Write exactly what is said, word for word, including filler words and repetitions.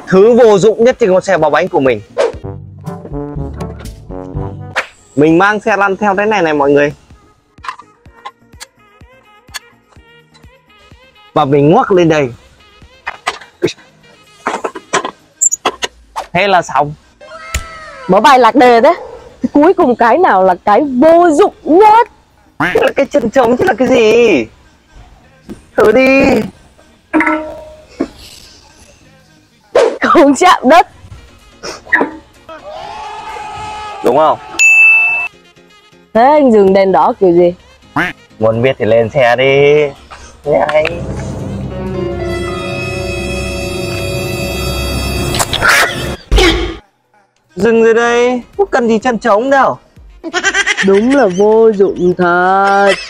Thứ vô dụng nhất trên con xe bò bánh của mình. Mình mang xe lăn theo thế này này mọi người. Và mình ngoắc lên đây. Thế là xong. Bỏ bài lạc đề đấy. Cuối cùng cái nào là cái vô dụng nhất? Là cái chân trống chứ là cái gì? Thử đi. Không chạm đất. Đúng không? Thế anh dừng đèn đỏ kiểu gì? Muốn biết thì lên xe đi. Nhanh. Dừng rồi đây. Không cần gì chân trống đâu. Đúng là vô dụng thật.